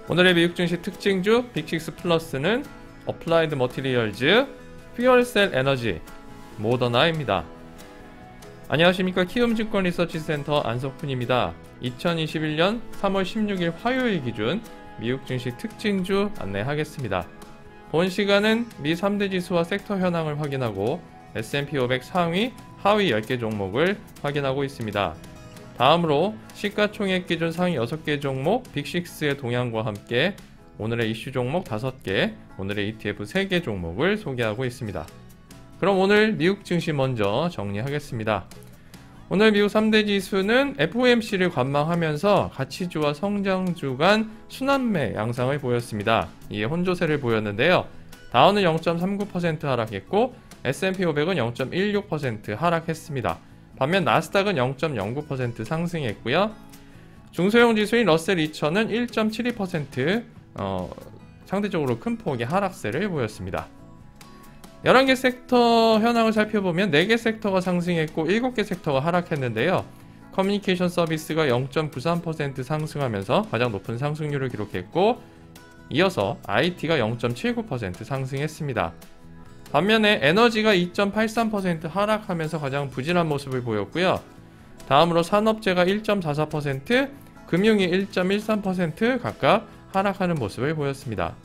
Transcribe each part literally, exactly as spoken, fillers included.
오늘의 미국 증시 특징주 빅식스 플러스는 어플라이드 머티리얼즈, 퓨얼셀 에너지, 모더나입니다. 안녕하십니까. 키움증권 리서치센터 안석훈입니다. 이천이십일년 삼월 십육일 화요일 기준 미국 증시 특징주 안내하겠습니다. 본 시간은 미 삼 대 지수와 섹터 현황을 확인하고 에스 앤 피 오백 상위, 하위 열 개 종목을 확인하고 있습니다. 다음으로 시가총액 기준 상위 여섯 개 종목 빅식스의 동향과 함께 오늘의 이슈 종목 다섯 개, 오늘의 이 티 에프 세 개 종목을 소개하고 있습니다. 그럼 오늘 미국 증시 먼저 정리하겠습니다. 오늘 미국 삼 대 지수는 에프 오 엠 씨를 관망하면서 가치주와 성장주 간 순환매 양상을 보였습니다. 이에 혼조세를 보였는데요. 다우는 영 점 삼구 퍼센트 하락했고 에스 앤 피 오백은 영 점 일육 퍼센트 하락했습니다. 반면 나스닥은 영 점 영구 퍼센트 상승했고요. 중소형 지수인 러셀 이천은 일 점 칠이 퍼센트 어, 상대적으로 큰 폭의 하락세를 보였습니다. 열한 개 섹터 현황을 살펴보면 네 개 섹터가 상승했고 일곱 개 섹터가 하락했는데요. 커뮤니케이션 서비스가 영 점 구삼 퍼센트 상승하면서 가장 높은 상승률을 기록했고, 이어서 아이 티가 영 점 칠구 퍼센트 상승했습니다. 반면에 에너지가 이 점 팔삼 퍼센트 하락하면서 가장 부진한 모습을 보였고요. 다음으로 산업재가 일 점 사사 퍼센트, 금융이 일 점 일삼 퍼센트 각각 하락하는 모습을 보였습니다.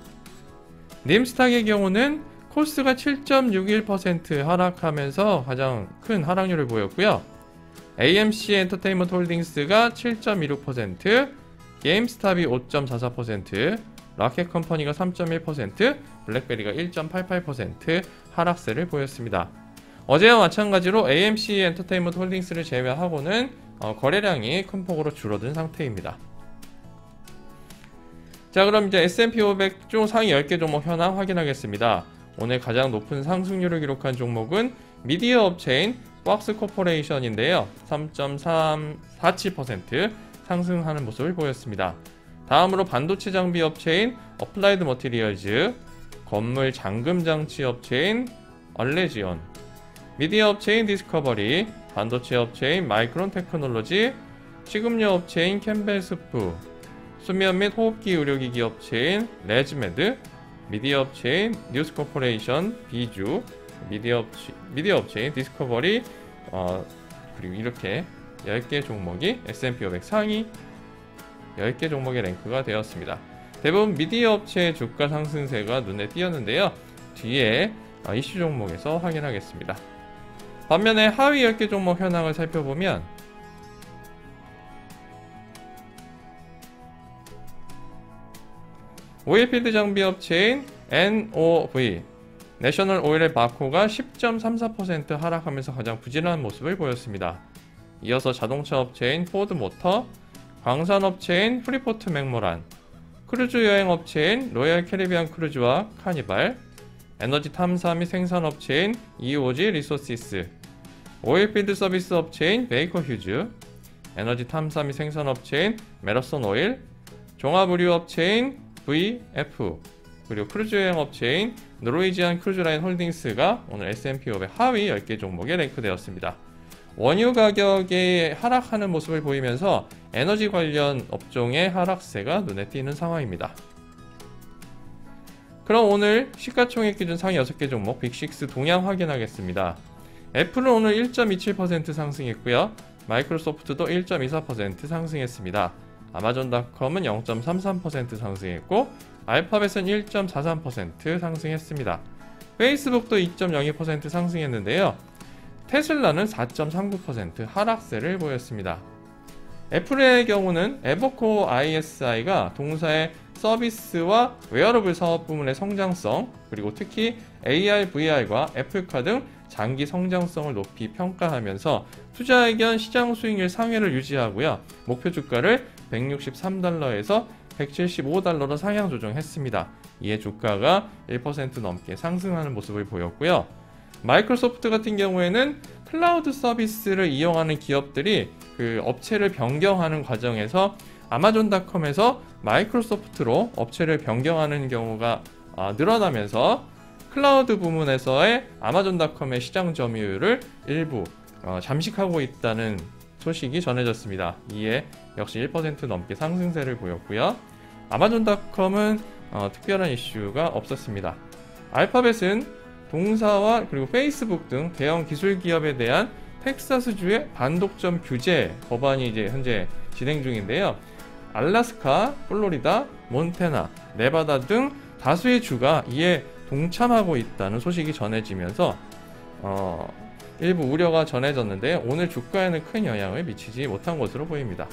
님스탁의 경우는 코스가 칠 점 육일 퍼센트 하락하면서 가장 큰 하락률을 보였고요. 에이 엠 씨 엔터테인먼트 홀딩스가 칠 점 이육 퍼센트, 게임스탑이 오 점 사사 퍼센트, 라켓컴퍼니가 삼 점 일 퍼센트, 블랙베리가 일 점 팔팔 퍼센트 하락세를 보였습니다. 어제와 마찬가지로 에이 엠 씨 엔터테인먼트 홀딩스를 제외하고는 어, 거래량이 큰 폭으로 줄어든 상태입니다. 자, 그럼 이제 에스 앤 피 오백 중 상위 열 개 종목 현황 확인하겠습니다. 오늘 가장 높은 상승률을 기록한 종목은 미디어 업체인 박스 코퍼레이션인데요. 삼 점 사칠 퍼센트 상승하는 모습을 보였습니다. 다음으로 반도체 장비 업체인 어플라이드 머티리얼즈, 건물 잠금 장치 업체인 얼레지온, 미디어 업체인 디스커버리, 반도체 업체인 마이크론 테크놀로지, 식음료 업체인 캠벨스프, 수면 및 호흡기 의료기기 업체인 레즈메드, 미디어 업체인 뉴스코퍼레이션 비주, 미디어, 업체, 미디어 업체인 디스커버리, 어, 그리고 이렇게 열 개 종목이 에스 앤 피 오백 상위 열 개 종목의 랭크가 되었습니다. 대부분 미디어 업체의 주가 상승세가 눈에 띄었는데요. 뒤에 이슈 종목에서 확인하겠습니다. 반면에 하위 열 개 종목 현황을 살펴보면 오일필드 장비 업체인 엔 오 브이, 내셔널 오일의 마코가 십 점 삼사 퍼센트 하락하면서 가장 부진한 모습을 보였습니다. 이어서 자동차 업체인 포드모터, 광산업체인 프리포트 맥모란, 크루즈 여행업체인 로얄 캐리비안 크루즈와 카니발, 에너지 탐사 및 생산업체인 이 오 지 리소시스, 오일필드 서비스 업체인 베이커 휴즈, 에너지 탐사 및 생산업체인 메러선 오일, 종합의류업체인 브이 에프, 그리고 크루즈 여행업체인 노르웨이지안 크루즈라인 홀딩스가 오늘 에스 앤 피 오백 하위 열 개 종목에 랭크되었습니다. 원유 가격이 하락하는 모습을 보이면서 에너지 관련 업종의 하락세가 눈에 띄는 상황입니다. 그럼 오늘 시가총액 기준 상위 여섯 개 종목 빅식스 동향 확인하겠습니다. 애플은 오늘 일 점 이칠 퍼센트 상승했고요. 마이크로소프트도 일 점 이사 퍼센트 상승했습니다. 아마존닷컴은 영 점 삼삼 퍼센트 상승했고 알파벳은 일 점 사삼 퍼센트 상승했습니다. 페이스북도 이 점 영이 퍼센트 상승했는데요. 테슬라는 사 점 삼구 퍼센트 하락세를 보였습니다. 애플의 경우는 에버코어 아이 에스 아이가 동사의 서비스와 웨어러블 사업 부문의 성장성, 그리고 특히 에이 알, 브이 알과 애플카 등 장기 성장성을 높이 평가하면서 투자 의견 시장 수익률 상회를 유지하고요. 목표 주가를 백육십삼 달러에서 백칠십오 달러로 상향 조정했습니다. 이에 주가가 일 퍼센트 넘게 상승하는 모습을 보였고요. 마이크로소프트 같은 경우에는 클라우드 서비스를 이용하는 기업들이 그 업체를 변경하는 과정에서 아마존닷컴에서 마이크로소프트로 업체를 변경하는 경우가 늘어나면서 클라우드 부문에서의 아마존닷컴의 시장 점유율을 일부 잠식하고 있다는 소식이 전해졌습니다. 이에 역시 일 퍼센트 넘게 상승세를 보였고요. 아마존닷컴은 어, 특별한 이슈가 없었습니다. 알파벳은 동사와 그리고 페이스북 등 대형 기술 기업에 대한 텍사스주의 반독점 규제 법안이 이제 현재 진행 중인데요. 알래스카, 플로리다, 몬태나, 네바다 등 다수의 주가 이에 동참하고 있다는 소식이 전해지면서 어, 일부 우려가 전해졌는데 오늘 주가에는 큰 영향을 미치지 못한 것으로 보입니다.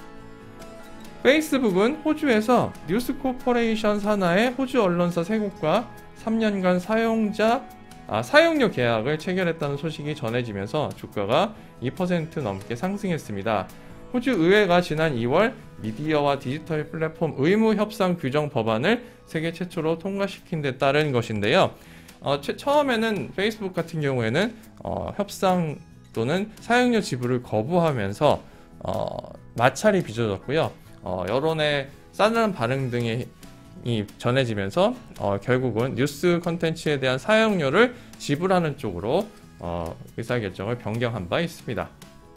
페이스북은 호주에서 뉴스코퍼레이션 산하의 호주 언론사 세 곳과 삼 년간 사용자, 아, 사용료 계약을 체결했다는 소식이 전해지면서 주가가 이 퍼센트 넘게 상승했습니다. 호주 의회가 지난 이월 미디어와 디지털 플랫폼 의무 협상 규정 법안을 세계 최초로 통과시킨 데 따른 것인데요. 어, 최, 처음에는 페이스북 같은 경우에는 어, 협상 또는 사용료 지불을 거부하면서 어, 마찰이 빚어졌고요. 어, 여론의 싸늘한 반응 등이 전해지면서 어, 결국은 뉴스 컨텐츠에 대한 사용료를 지불하는 쪽으로 어, 의사결정을 변경한 바 있습니다.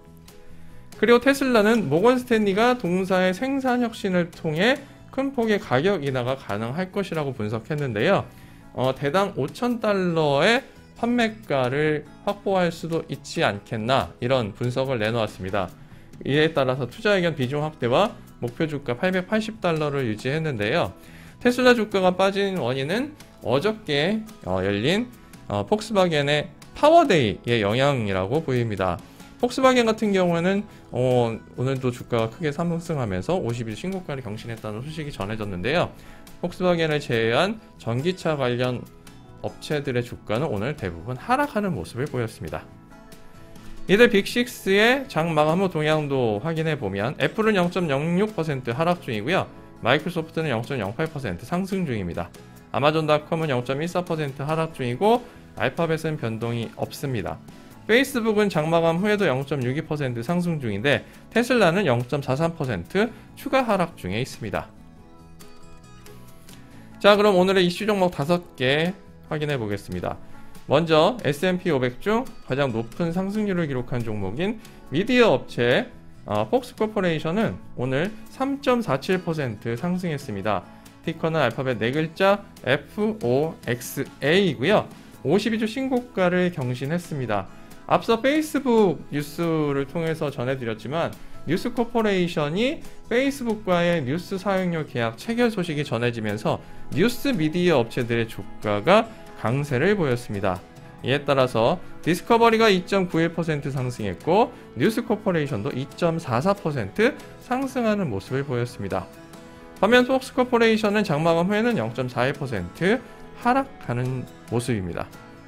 그리고 테슬라는 모건 스탠리가 동사의 생산 혁신을 통해 큰 폭의 가격 인하가 가능할 것이라고 분석했는데요. 어, 대당 오천 달러의 판매가를 확보할 수도 있지 않겠나 이런 분석을 내놓았습니다. 이에 따라서 투자 의견 비중 확대와 목표 주가 팔백팔십 달러를 유지했는데요. 테슬라 주가가 빠진 원인은 어저께 어, 열린 어, 폭스바겐의 파워데이의 영향이라고 보입니다. 폭스바겐 같은 경우에는 어, 오늘도 주가가 크게 상승하면서 오십 일 신고가를 경신했다는 소식이 전해졌는데요. 폭스바겐을 제외한 전기차 관련 업체들의 주가는 오늘 대부분 하락하는 모습을 보였습니다. 이들 빅식스의 장 마감 후 동향도 확인해 보면 애플은 영 점 영육 퍼센트 하락 중이고요. 마이크로소프트는 영 점 영팔 퍼센트 상승 중입니다. 아마존닷컴은 영 점 일사 퍼센트 하락 중이고 알파벳은 변동이 없습니다. 페이스북은 장마감 후에도 영 점 육이 퍼센트 상승 중인데 테슬라는 영 점 사삼 퍼센트 추가 하락 중에 있습니다. 자, 그럼 오늘의 이슈 종목 다섯 개 확인해 보겠습니다. 먼저 에스 앤 피 오백 중 가장 높은 상승률을 기록한 종목인 미디어 업체 어, 폭스코퍼레이션은 오늘 삼 점 사칠 퍼센트 상승했습니다. 티커는 알파벳 네 글자 에프 오 엑스 에이이고요. 오십이 주 신고가를 경신했습니다. 앞서 페이스북 뉴스를 통해서 전해드렸지만 뉴스코퍼레이션이 페이스북과의 뉴스 사용료 계약 체결 소식이 전해지면서 뉴스 미디어 업체들의 주가가 강세를 보였습니다. 이에 따라서 디스커버리가 이 점 구일 퍼센트 상승했고 뉴스코퍼레이션도 이 점 사사 퍼센트 상승하는 모습을 보였습니다. 반면 폭스코퍼레이션은 장마감 후에는 영 점 사일 퍼센트 하락하는 모습입니다.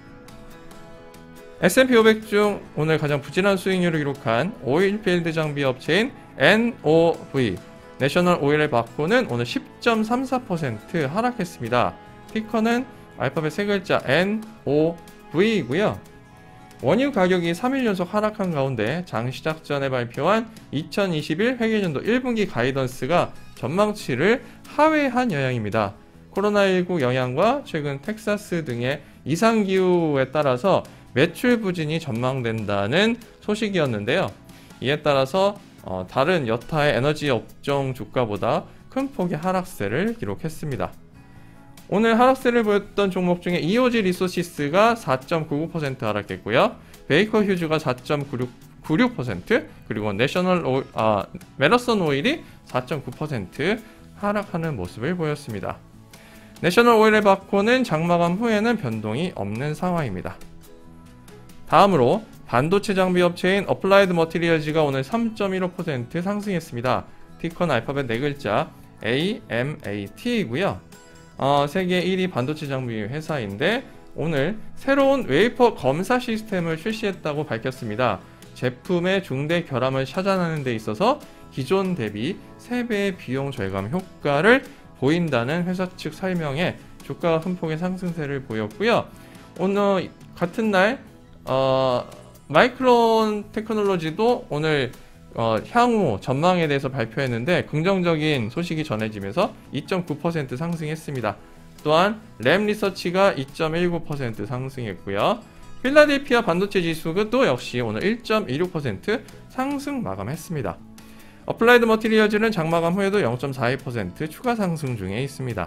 에스 앤 피 오백 중 오늘 가장 부진한 수익률을 기록한 오일필드 장비 업체인 엔 오 브이 내셔널 오일의 바코는 오늘 십 점 삼사 퍼센트 하락했습니다. 티커는 알파벳 세 글자 엔 오 브이이고요. 원유 가격이 삼 일 연속 하락한 가운데 장 시작 전에 발표한 이천이십일 회계연도 일 분기 가이던스가 전망치를 하회한 영향입니다. 코로나십구 영향과 최근 텍사스 등의 이상기후에 따라서 매출 부진이 전망된다는 소식이었는데요. 이에 따라서 어, 다른 여타의 에너지 업종 주가보다 큰 폭의 하락세를 기록했습니다. 오늘 하락세를 보였던 종목 중에 이오지 리소시스가 사 점 구구 퍼센트 하락했고요. 베이커 휴즈가 사 점 구육 퍼센트 그리고 내셔널 오일, 아, 메러선 오일이 사 점 구 퍼센트 하락하는 모습을 보였습니다. 내셔널 오일의 바코는 장마감 후에는 변동이 없는 상황입니다. 다음으로 반도체 장비 업체인 어플라이드 머티리얼즈가 오늘 삼 점 일오 퍼센트 상승했습니다. 티커는 알파벳 네 글자 에이 엠 에이 티이고요. 어, 세계 일 위 반도체 장비 회사인데 오늘 새로운 웨이퍼 검사 시스템을 출시했다고 밝혔습니다. 제품의 중대 결함을 찾아내는 데 있어서 기존 대비 세 배의 비용 절감 효과를 보인다는 회사 측 설명에 주가가 큰 폭의 상승세를 보였고요. 오늘 같은 날 어, 마이크론 테크놀로지도 오늘 어, 향후 전망에 대해서 발표했는데 긍정적인 소식이 전해지면서 이 점 구 퍼센트 상승했습니다. 또한 램 리서치가 이 점 일구 퍼센트 상승했고요. 필라델피아 반도체 지수도 역시 오늘 일 점 이육 퍼센트 상승 마감했습니다. 어플라이드 머티리얼즈는 장마감 후에도 영 점 사이 퍼센트 추가 상승 중에 있습니다.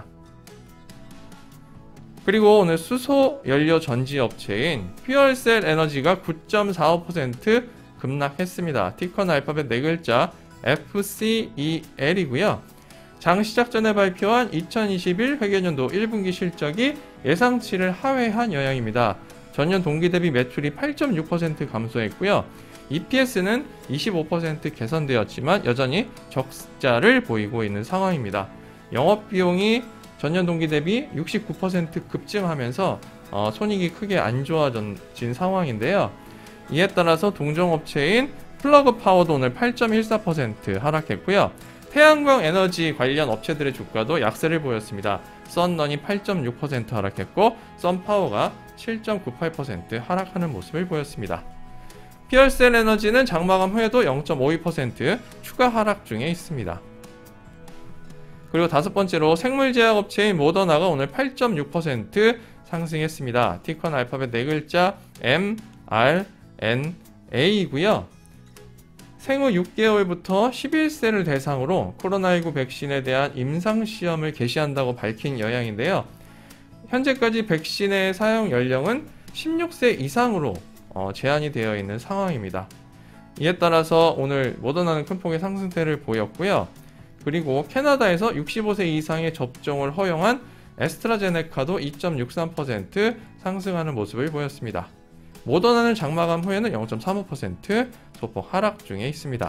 그리고 오늘 수소 연료 전지 업체인 퓨얼셀 에너지가 구 점 사오 퍼센트 급락했습니다. 티커는 알파벳 네 글자 에프씨이엘이고요. 장 시작 전에 발표한 이천이십일 회계연도 일 분기 실적이 예상치를 하회한 영향입니다. 전년 동기 대비 매출이 팔 점 육 퍼센트 감소했고요. 이피에스는 이십오 퍼센트 개선되었지만 여전히 적자를 보이고 있는 상황입니다. 영업비용이 전년 동기 대비 육십구 퍼센트 급증하면서 어, 손익이 크게 안 좋아진 상황인데요. 이에 따라서 동종업체인 플러그파워도 오늘 팔 점 일사 퍼센트 하락했고요. 태양광 에너지 관련 업체들의 주가도 약세를 보였습니다. 썬런이 팔 점 육 퍼센트 하락했고 썬파워가 칠 점 구팔 퍼센트 하락하는 모습을 보였습니다. 퓨얼셀 에너지는 장마감 후에도 영 점 오이 퍼센트 추가 하락 중에 있습니다. 그리고 다섯 번째로 생물제약 업체인 모더나가 오늘 팔 점 육 퍼센트 상승했습니다. 티커는 알파벳 네 글자 엠 알 엔 에이이고요. 생후 육 개월부터 십일 세를 대상으로 코로나십구 백신에 대한 임상시험을 개시한다고 밝힌 영향인데요. 현재까지 백신의 사용 연령은 십육 세 이상으로 어, 제한이 되어 있는 상황입니다. 이에 따라서 오늘 모더나는 큰 폭의 상승세를 보였고요. 그리고 캐나다에서 육십오 세 이상의 접종을 허용한 에스트라제네카도 이 점 육삼 퍼센트 상승하는 모습을 보였습니다. 모더나는 장마감 후에는 영 점 삼오 퍼센트 소폭 하락 중에 있습니다.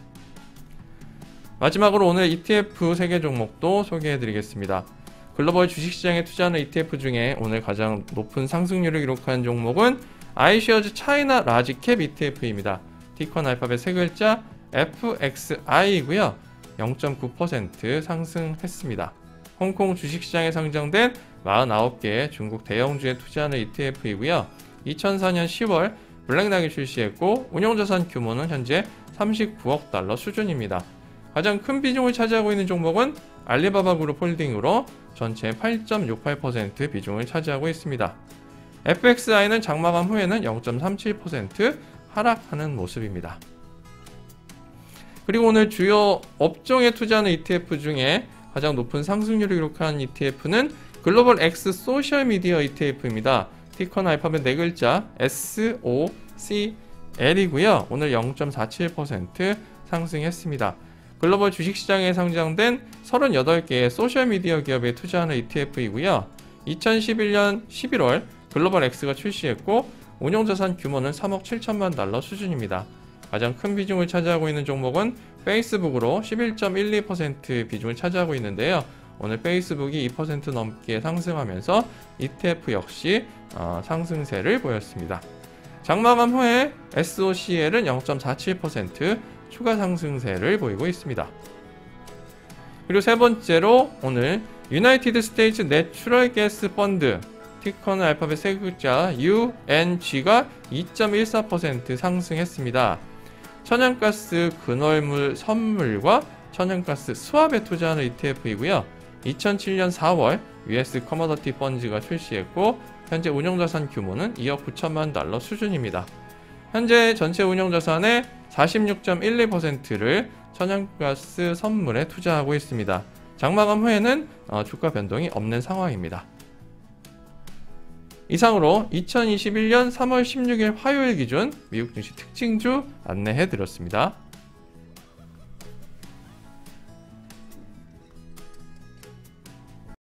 마지막으로 오늘 이티에프 세 개 종목도 소개해드리겠습니다. 글로벌 주식시장에 투자하는 이티에프 중에 오늘 가장 높은 상승률을 기록한 종목은 아이쉐어즈 차이나 라지캡 이티에프입니다. 티커는 알파벳 세 글자 에프엑스아이이고요. 영 점 구 퍼센트 상승했습니다. 홍콩 주식시장에 상장된 사십구 개 중국 대형주에 투자하는 이티에프이고요. 이천사 년 시월 블랙락이 출시했고 운용자산 규모는 현재 삼십구억 달러 수준입니다. 가장 큰 비중을 차지하고 있는 종목은 알리바바 그룹 홀딩으로 전체 팔 점 육팔 퍼센트 비중을 차지하고 있습니다. 에프엑스아이는 장마감 후에는 영 점 삼칠 퍼센트 하락하는 모습입니다. 그리고 오늘 주요 업종에 투자하는 이티에프 중에 가장 높은 상승률을 기록한 이티에프는 글로벌 X 소셜미디어 이티에프입니다. 티커는 알파벳 네 글자 에스오씨엘이고요. 오늘 영 점 사칠 퍼센트 상승했습니다. 글로벌 주식시장에 상장된 서른여덟 개의 소셜미디어 기업에 투자하는 이티에프이고요. 이천십일 년 십일월 글로벌 X가 출시했고 운용자산 규모는 삼억 칠천만 달러 수준입니다. 가장 큰 비중을 차지하고 있는 종목은 페이스북으로 십일 점 일이 퍼센트 비중을 차지하고 있는데요. 오늘 페이스북이 이 퍼센트 넘게 상승하면서 이티에프 역시 어, 상승세를 보였습니다. 장마감 후에 에스오씨엘은 영 점 사칠 퍼센트 추가 상승세를 보이고 있습니다. 그리고 세 번째로 오늘 유나이티드 스테이츠 내추럴 가스 펀드 티커는 알파벳 세 글자 유엔지가 이 점 일사 퍼센트 상승했습니다. 천연가스 근월물 선물과 천연가스 스왑에 투자하는 이티에프이고요. 이천칠 년 사월 유에스 커머더티 펀드가 출시했고 현재 운용자산 규모는 이억 구천만 달러 수준입니다. 현재 전체 운용자산의 사십육 점 일이 퍼센트를 천연가스 선물에 투자하고 있습니다. 장마감 후에는 주가 변동이 없는 상황입니다. 이상으로 이천이십일 년 삼월 십육일 화요일 기준 미국 증시 특징주 안내해 드렸습니다.